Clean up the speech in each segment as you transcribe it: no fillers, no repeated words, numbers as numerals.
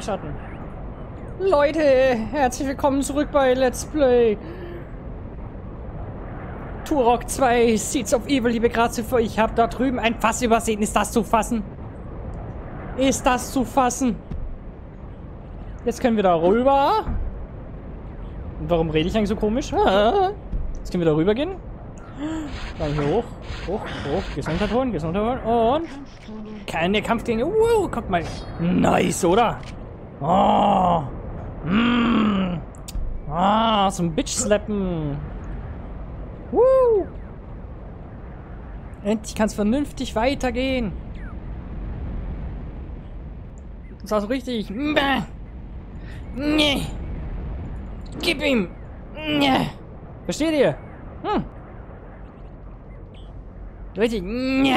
Beschatten. Leute, herzlich willkommen zurück bei Let's Play Turok 2 Seeds of Evil, liebe Grazie für euch. Ich habe da drüben ein Fass übersehen. Ist das zu fassen? Ist das zu fassen? Jetzt können wir da rüber. Und warum rede ich eigentlich so komisch? Jetzt können wir da rüber gehen. Dann hier hoch, hoch. Gesundheit holen. Und keine Kampfgänge. Wow, guck mal. Nice, oder? Oh. So ein Bitch-Slappen. Woo. Endlich kann es vernünftig weitergehen. Das war so richtig. Nee. Gib ihm. Nee. Versteht ihr? Richtig. Nee.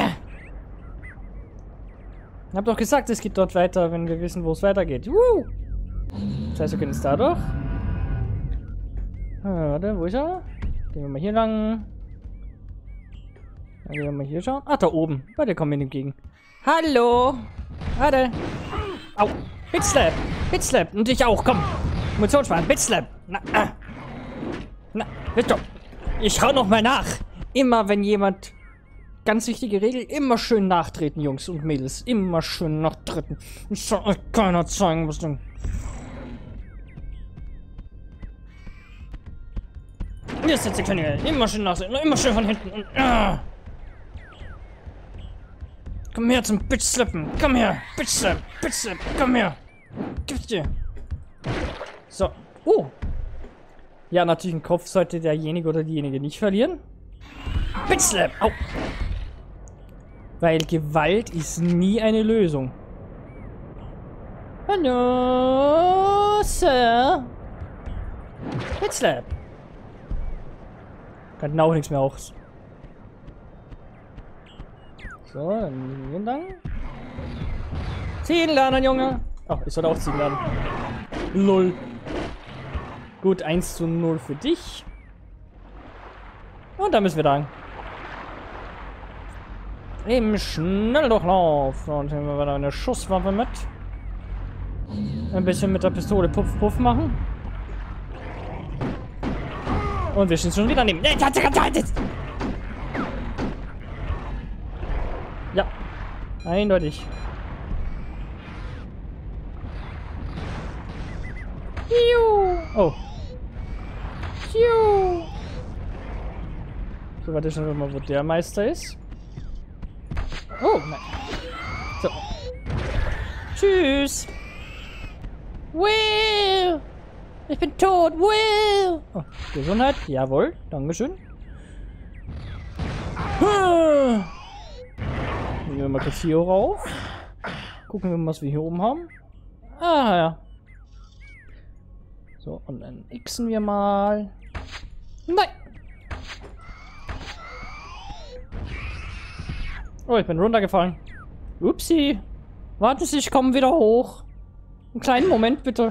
Ich hab doch gesagt, es geht dort weiter, wenn wir wissen, wo es weitergeht. Das heißt, wir können es da doch. Warte, wo ist er? Gehen wir mal hier lang. Dann gehen wir mal hier schauen. Ach, da oben. Warte, kommen wir ihm entgegen. Hallo. Warte. Au. Bitslap. Bitslap. Und ich auch. Komm. Munition sparen. Bitslap. Na, bitte. Ich schau noch mal nach. Immer wenn jemand... Ganz wichtige Regel. Immer schön nachtreten, Jungs und Mädels. Immer schön nachtreten. Ich soll euch keiner zeigen, was denn... Hier ist jetzt der Kleine. Immer schön nachtreten. Immer schön von hinten. Und, Komm her zum Bitch-Slappen. Komm her. Bitch-Slap. Bitch-Slap. Komm her. Gib's dir. So. Ja, natürlich im Kopf sollte derjenige oder diejenige nicht verlieren. Bitch-Slap. Au. Weil Gewalt ist nie eine Lösung. Hallo, Sir. Bitch-Slap. Kann auch nichts mehr aus. So, dann hier lang. Ziehen lernen, Junge. Ach, ich sollte auch ziehen lernen. Lol. Gut, 1:0 für dich. Und dann müssen wir da. Im Schnelldurchlauf. Und dann haben wir da eine Schusswaffe mit. Ein bisschen mit der Pistole Puff Puff machen. Und wir stehen schon wieder neben. Ja, eindeutig. Oh. So, warte schon mal, wo der Meister ist. Oh, nein. So. Tschüss. Will. Ich bin tot. Will. Oh, Gesundheit. Jawohl. Dankeschön. Nehmen wir mal kurz hier rauf. Gucken wir mal, was wir hier oben haben. Ah, ja. So, und dann xen wir mal. Nein! Oh, ich bin runtergefallen. Upsi. Warten Sie, ich komme wieder hoch. Einen kleinen Moment, bitte.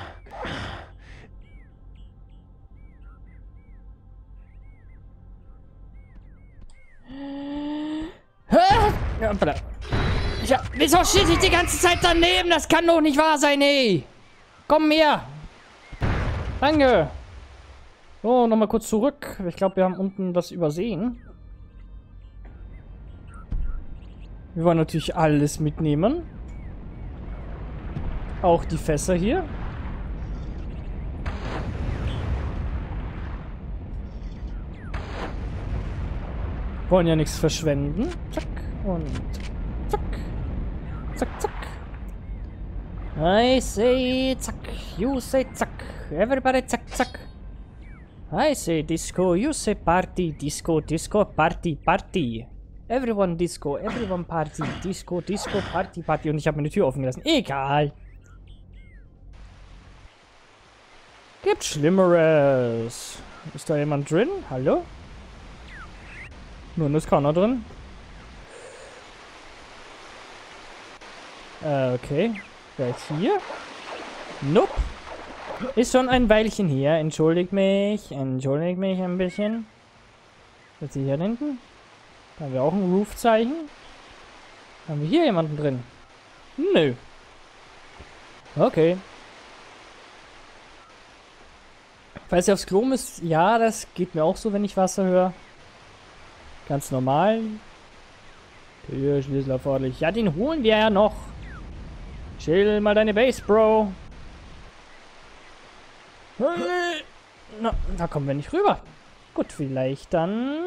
Ja, wieso schieße ich die ganze Zeit daneben? Das kann doch nicht wahr sein, ey. Komm her. Danke. So, nochmal kurz zurück. Ich glaube, wir haben unten was übersehen. Wir wollen natürlich alles mitnehmen. Auch die Fässer hier. Wollen ja nichts verschwenden. Zack und zack. Zack, zack. I say zack. You say zack. Everybody zack, zack. I say disco. You say party. Disco, disco, party, party. Everyone disco. Everyone party. Disco, disco, party, party. Und ich habe meine Tür offen gelassen. Egal. Gibt Schlimmeres. Ist da jemand drin? Hallo? Nun ist keiner drin. Okay. Wer ist hier? Nope. Ist schon ein Weilchen hier. Entschuldigt mich ein bisschen. Was ist hier hinten? Da haben wir auch ein Roof-Zeichen. Haben wir hier jemanden drin? Nö. Okay. Falls ihr aufs Klo müsst, ja, das geht mir auch so, wenn ich Wasser höre. Ganz normal. Hier, Schlüssel erforderlich. Ja, den holen wir ja noch. Chill mal deine Base, Bro. Na, da kommen wir nicht rüber. Gut, vielleicht dann...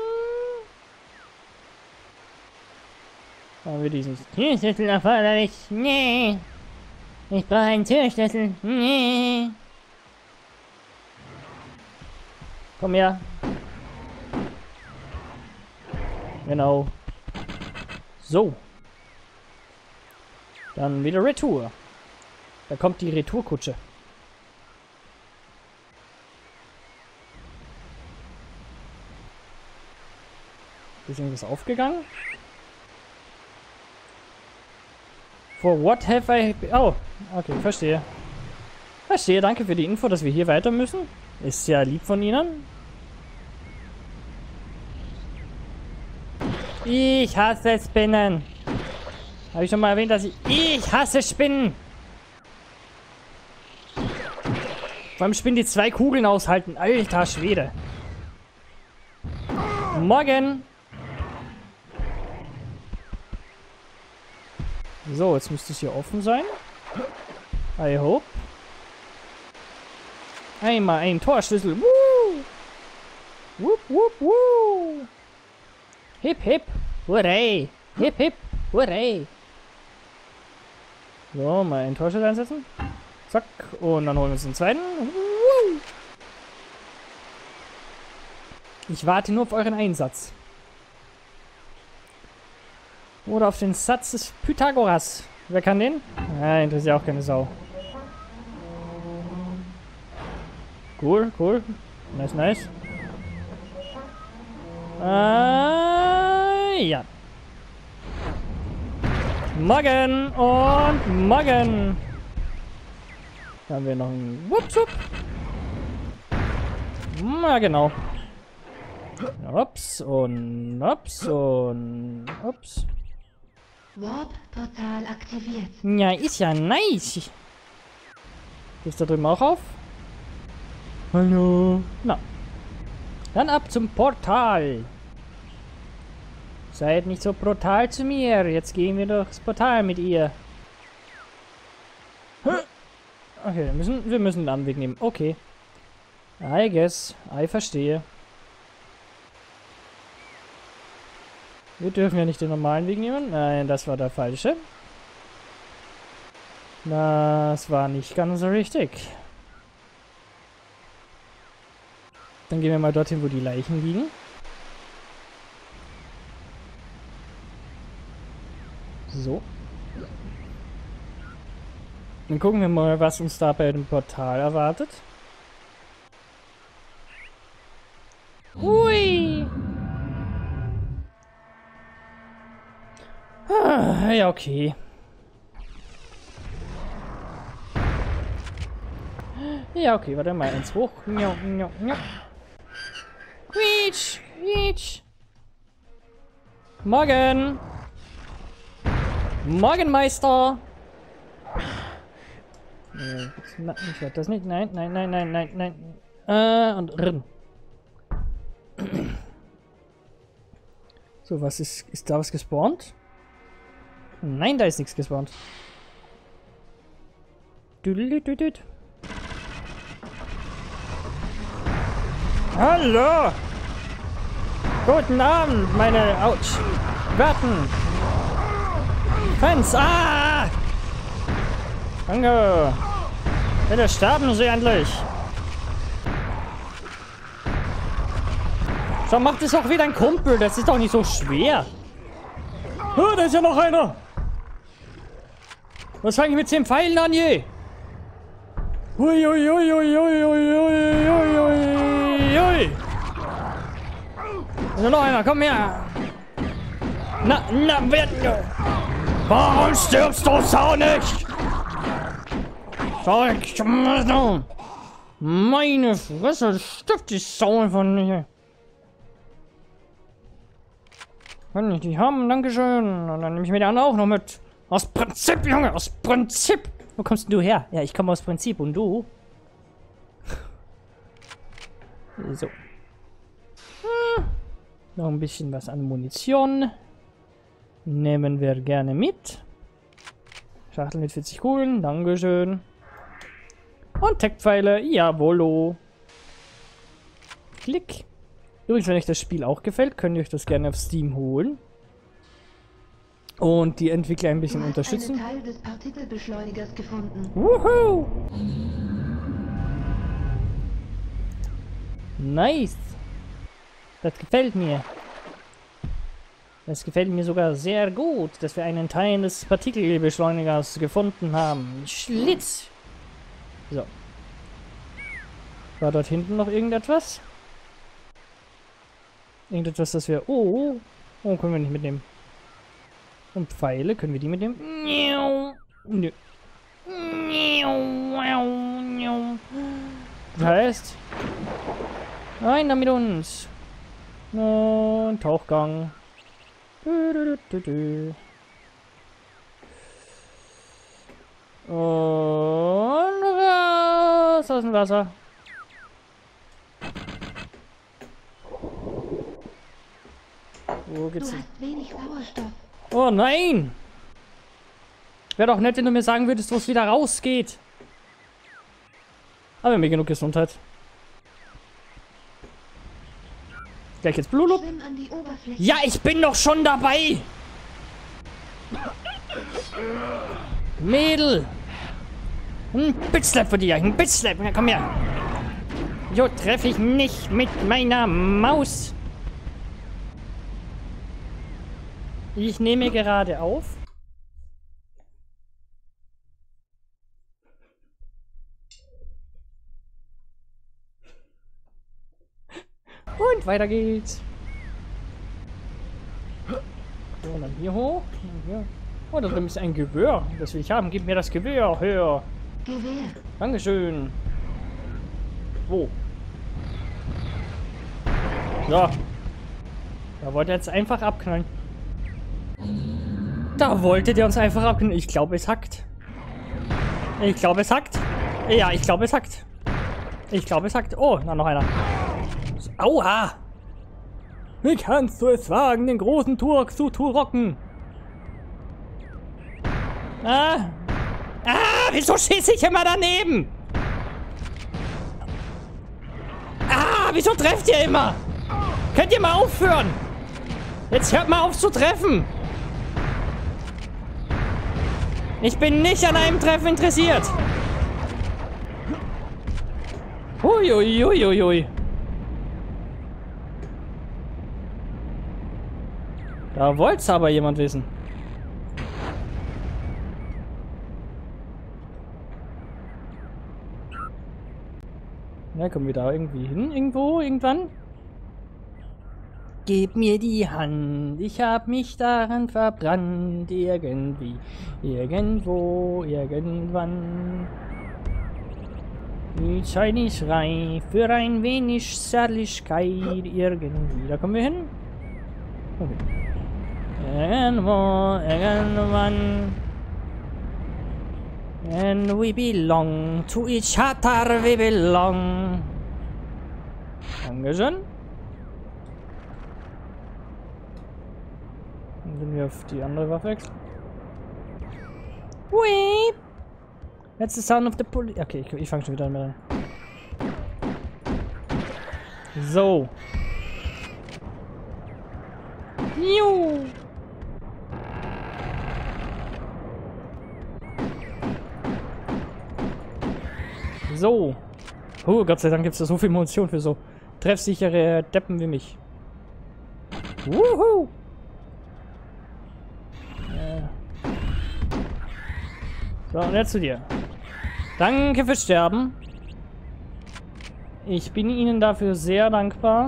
Haben wir diesen Türschlüssel erforderlich? Nee. Ich brauche einen Türschlüssel. Nee. Komm her. Genau. So. Dann wieder Retour. Da kommt die Retourkutsche. Ist irgendwas aufgegangen? For what have I... Oh, okay, verstehe. Verstehe, danke für die Info, dass wir hier weiter müssen. Ist ja lieb von Ihnen. Ich hasse Spinnen. Habe ich schon mal erwähnt, dass ich hasse Spinnen. Vor allem Spinnen, die 2 Kugeln aushalten. Alter Schwede. Morgen. So, jetzt müsste es hier offen sein. I hope. Einmal ein Torschlüssel. Woo! Wupp, wupp, woo! Hip, hip, hurray! Hip, hip, hurray! So, mal einen Torschlüssel einsetzen. Zack. Und dann holen wir uns den zweiten. Woo! Ich warte nur auf euren Einsatz. Oder auf den Satz des Pythagoras. Wer kann den? Ja, interessiert auch keine Sau. Cool, cool. Nice, nice. Ja. Morgen und morgen. Da haben wir noch einen Wupsup. Ja, genau. Ups und ups und ups. Warp-Portal aktiviert. Ja, ist ja nice. Ist da drüben auch auf? Hallo. Na. Dann ab zum Portal. Seid nicht so brutal zu mir. Jetzt gehen wir durchs Portal mit ihr. Okay, wir müssen einen anderen Weg nehmen. Okay. I guess. I verstehe. Wir dürfen ja nicht den normalen Weg nehmen. Nein, das war der falsche. Das war nicht ganz so richtig. Dann gehen wir mal dorthin, wo die Leichen liegen. So. Dann gucken wir mal, was uns da bei dem Portal erwartet. Hui! Ah, ja, okay. Ja, okay, warte mal, eins hoch. Quietsch, quietsch. Morgen. Morgen, Meister. Ich werde das nicht. Nein, nein, nein, nein, nein, nein. Und rin. So, was ist da was gespawnt? Nein, da ist nichts gespawnt. Düdelüdüdüd. Hallo! Guten Abend, meine Werten! Fans! Ah! Danke! Bitte sterben Sie endlich! So, macht es auch wieder ein Kumpel, das ist doch nicht so schwer! Oh, da ist ja noch einer! Was fange ich mit 10 Pfeilen an, je? Hui, hui, hui, hui, hui, hui, hui, hui, hui. Ist noch einer, komm her! Na, warum stirbst du, Sau, nicht? Meine Fresse, stirbt die Sau von mir. Kann ich die haben, dankeschön. Und dann nehme ich mir die anderen auch noch mit. Aus Prinzip, Junge, aus Prinzip. Wo kommst denn du her? Ja, ich komme aus Prinzip. Und du? So. Noch ein bisschen was an Munition. Nehmen wir gerne mit. Schachtel mit 40 Kugeln. Dankeschön. Und Tech-Pfeile. Jawollo. Klick. Übrigens, wenn euch das Spiel auch gefällt, könnt ihr euch das gerne auf Steam holen. Und die Entwickler ein bisschen unterstützen. Teil des Partikelbeschleunigers gefunden. Wuhu! Nice! Das gefällt mir. Das gefällt mir sogar sehr gut, dass wir einen Teil des Partikelbeschleunigers gefunden haben. Schlitz! So. War dort hinten noch irgendetwas? Irgendetwas, das wir... Oh, können wir nicht mitnehmen. Und Pfeile, können wir die mitnehmen? Nö. Das heißt... Rein da mit uns! Und Tauchgang. Und raus aus dem Wasser. Wo geht's hin? Du hast wenig Sauerstoff. Oh nein! Wäre doch nett, wenn du mir sagen würdest, wo es wieder rausgeht. Aber mir genug Gesundheit. Gleich jetzt Blulup. Schwimm an die Oberfläche. Ja, ich bin doch schon dabei! Mädel! Ein Bitslap für dich, ein Bitslap. Ja, komm her. Jo, treffe ich nicht mit meiner Maus. Ich nehme gerade auf. Und weiter geht's. So, und dann hier hoch. Und hier. Oh, da drin ist ein Gewehr. Das will ich haben. Gib mir das Gewehr. Hör. Gewehr. Dankeschön. Wo? So. Da wollte er jetzt einfach abknallen. Da wollte der uns einfach abknallen. Ich glaube, es hackt. Ich glaube, es hackt. Ja, ich glaube, es hackt. Ich glaube, es hackt. Oh, na, noch einer. Aua! Wie kannst du es wagen, den großen Turk zu rocken? Ah! Ah! Wieso schieße ich immer daneben? Ah! Wieso trefft ihr immer? Könnt ihr mal aufhören? Jetzt hört mal auf zu treffen! Ich bin nicht an einem Treffen interessiert! Hui. Da wollt's aber jemand wissen. Ja, kommen wir da irgendwie hin? Irgendwann? Gib mir die Hand, ich hab mich daran verbrannt. Irgendwie, irgendwo, irgendwann. Die Zeit ist reif für ein wenig Zärtlichkeit. Irgendwie, da kommen wir hin. Okay. Irgendwo, irgendwann. And we belong to each other, we belong. Dankeschön. Dann sind wir auf die andere Waffe wechseln. Hui! That's the sound of the police. Okay, ich fange schon wieder an. So. Juhu. So. Oh, Gott sei Dank gibt es da so viel Munition für so treffsichere Deppen wie mich. Wuhu! So, und jetzt zu dir. Danke fürs Sterben. Ich bin Ihnen dafür sehr dankbar.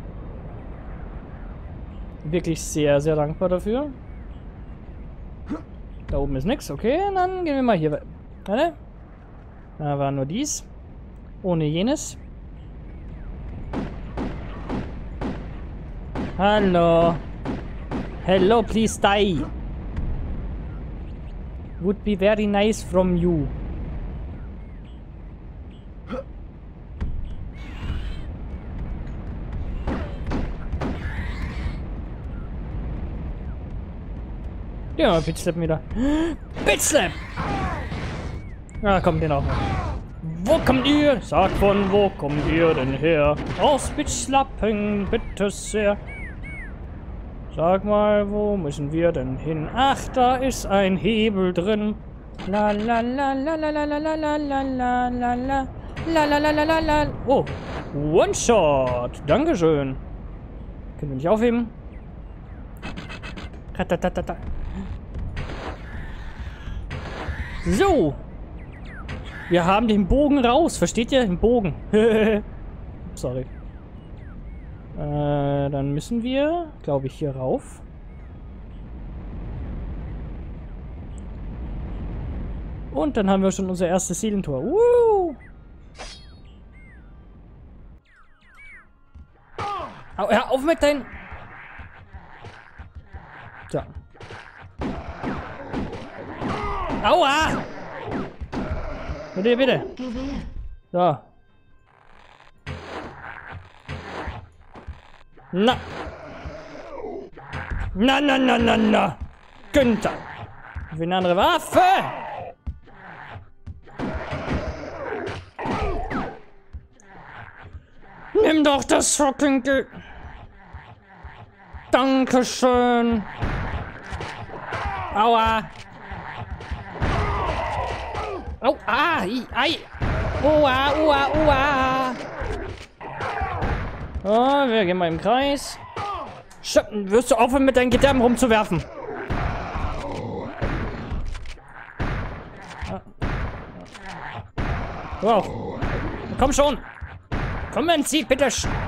Wirklich sehr, sehr dankbar dafür. Da oben ist nichts. Okay, dann gehen wir mal hier. Warte. Da war nur dies. Ohne jenes. Hallo. Hello, please die. Would be very nice from you. Ja, Bitslap wieder. Bitslap! Ah, kommt den auch noch. Wo kommt ihr? Sagt von wo kommt ihr denn her? Aus Bitslappen, bitte sehr. Sag mal, wo müssen wir denn hin? Ach, da ist ein Hebel drin. La la la la la la la la la la la la la la la la la la la. Oh, One-Shot. Dankeschön. Können wir nicht aufheben? Ratatatata. So. Wir haben den Bogen raus. Versteht ihr? Den Bogen. Sorry. Dann müssen wir, glaube ich, hier rauf. Und dann haben wir schon unser erstes Seelentor. Hör auf mit deinen... So. Aua! Bitte, bitte. Gewehr. So. Na. Na, na, na, na, na. Günther. Wie eine andere Waffe. Nimm doch das fucking Dankeschön. Aua. Au, ai. Ua, ua, ua. Oh, wir gehen mal im Kreis. Wirst du aufhören, mit deinen Gedärmen rumzuwerfen? Wow. Komm schon. Kommen Sie bitte.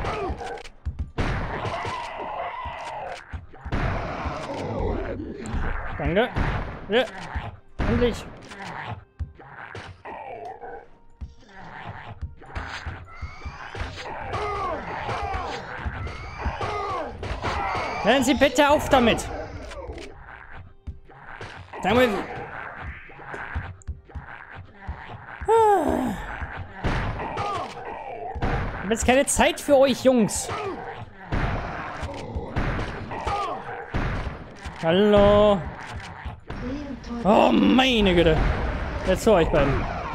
Danke. Ja. Endlich. Hören Sie bitte auf damit. Danke. Ich habe jetzt keine Zeit für euch, Jungs. Hallo. Oh, meine Güte. Jetzt zu euch beiden.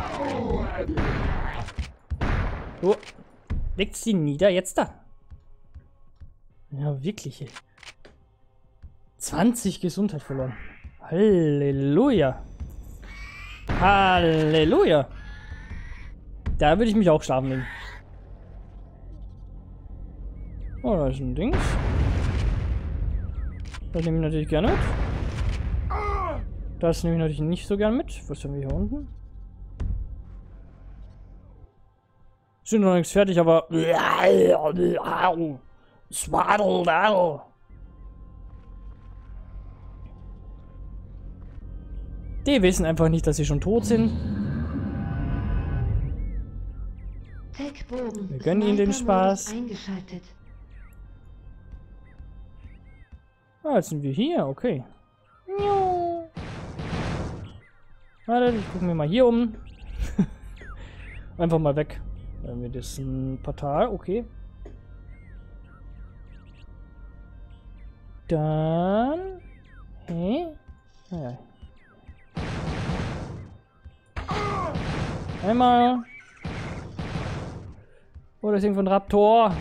Oh. Legt sie nieder, jetzt da. Ja, wirklich. Ey. 20 Gesundheit verloren. Halleluja. Halleluja. Da würde ich mich auch schlafen legen. Oh, da ist ein Dings. Das nehme ich natürlich gerne mit. Das nehme ich natürlich nicht so gern mit. Was haben wir hier unten? Sind noch nichts fertig, aber... Swaddle. Die wissen einfach nicht, dass sie schon tot sind. Wir gönnen ihnen den Spaß. Ah, jetzt sind wir hier, okay. Warte, ich gucke mir mal hier um. Einfach mal weg. Dann haben wir das ein Portal, okay. Dann... Hä? Ja. Einmal. Oh, das ist irgendwo ein Raptor.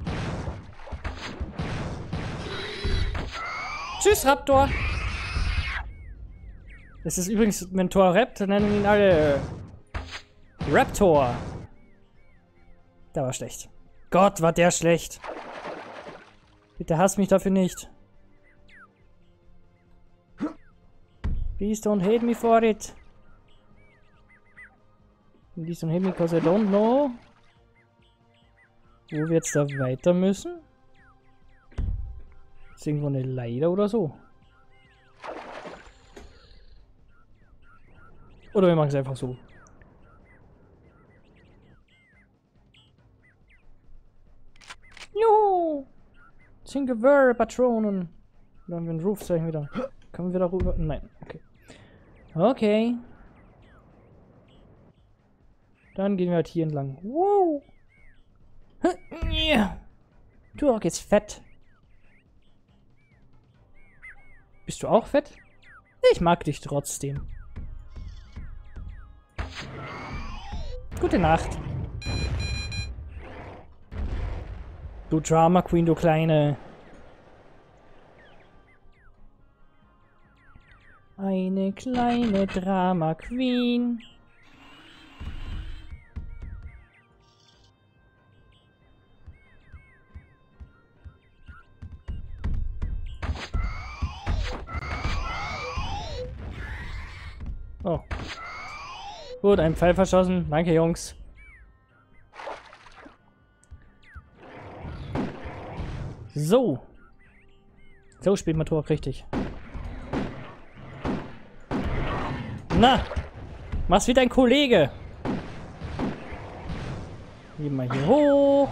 Tschüss, Raptor. Das ist übrigens Mentor Rapt, nennen ihn alle Raptor. Der war schlecht. Gott, war der schlecht. Bitte hasst mich dafür nicht. Please don't hate me for it. Please don't hate me because I don't know. Wo wir jetzt da weiter müssen? Ist irgendwo eine Leiter oder so? Oder wir machen es einfach so. Jo! Zingewehr Patronen. Dann haben wir einen Rufzeichen wieder. Können wir da rüber? Nein, okay. Okay. Dann gehen wir halt hier entlang. Wow. Turok ist fett. Bist du auch fett? Ich mag dich trotzdem. Gute Nacht. Du Drama Queen, du Kleine. Eine kleine Drama Queen. Oh. Gut, ein Pfeil verschossen. Danke, Jungs. So. So spielt man Turok richtig. Na, mach's wie dein Kollege. Gehen wir hier hoch.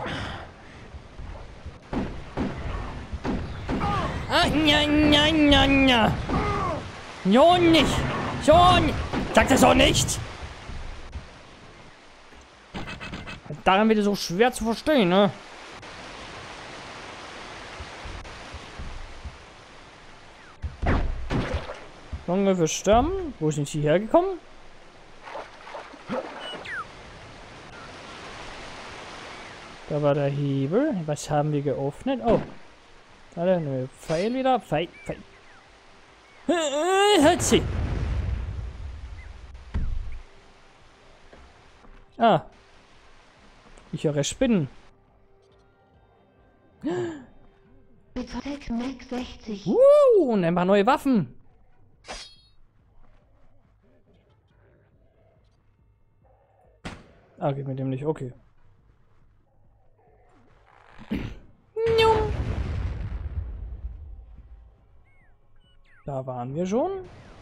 Ah, ja, ja, ja, ja. Schon nicht. Schon. Sag das auch nicht. Daran wird es so schwer zu verstehen, ne? Junge, wir sterben. Wo sind sie hergekommen? Da war der Hebel. Was haben wir geöffnet? Oh. Da der neue Pfeil wieder. Pfeil. Hat sie. Ah. Ich höre Spinnen. Bibliothek Mac 60. Und ein paar neue Waffen. Ah, geht mit dem nicht. Okay. Da waren wir schon.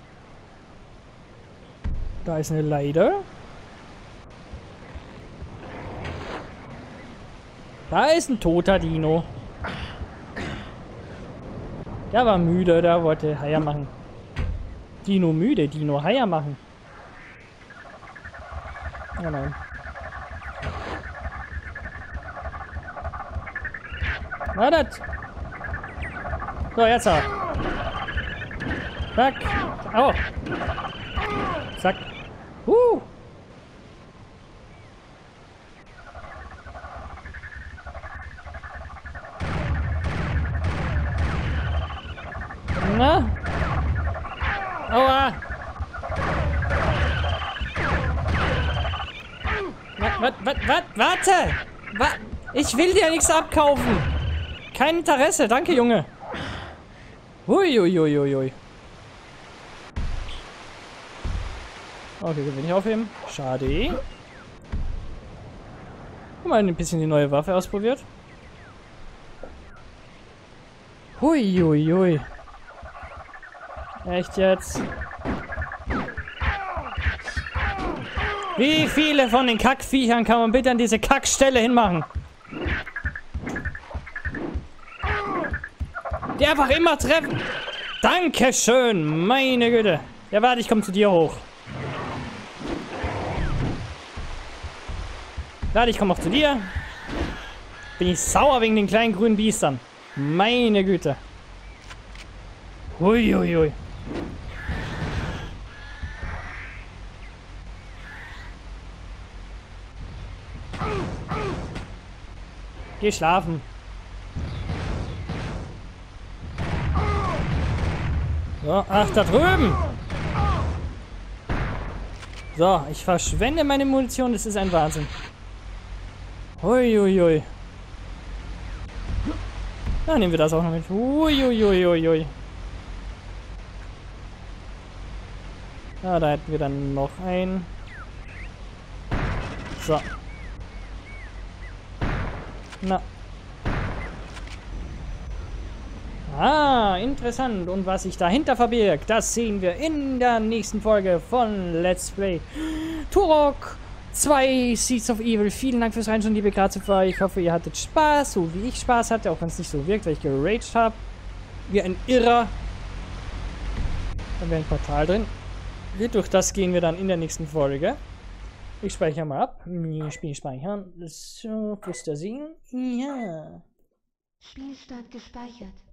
Da ist eine Leiter. Da ist ein toter Dino. Der war müde, der wollte Haier machen. Dino müde, Dino Haier machen. Oh nein. Wartet! So, jetzt auch. Zack. Oh. Zack. Na? Aua! Warte! Ich will dir nichts abkaufen! Kein Interesse, danke, Junge! Huiuiuiui. Okay, können wir nicht aufheben. Schade. Mal ein bisschen die neue Waffe ausprobiert. Huiuiui. Echt jetzt? Wie viele von den Kackviechern kann man bitte an diese Kackstelle hinmachen? Die einfach immer treffen. Dankeschön, meine Güte. Ja, warte, ich komme zu dir hoch. Warte, ich komme auch zu dir. Bin ich sauer wegen den kleinen grünen Biestern. Meine Güte. Huiuiui. Geh schlafen. So, ach, da drüben. So, ich verschwende meine Munition, das ist ein Wahnsinn. Huiuiui. Na, nehmen wir das auch noch mit. Huiuiuiui. Ah, da hätten wir dann noch einen. So. Na. Ah, interessant. Und was sich dahinter verbirgt, das sehen wir in der nächsten Folge von Let's Play Turok 2 Seeds of Evil. Vielen Dank fürs Reinschauen, liebe Grazifer. Ich hoffe, ihr hattet Spaß, so wie ich Spaß hatte, auch wenn es nicht so wirkt, weil ich geraged habe. Wie ein Irrer. Da wäre ein Portal drin. Durch das gehen wir dann in der nächsten Folge. Ich speichere mal ab. Spiel speichern. So, wo ist der Segen? Ja. Spielstand gespeichert.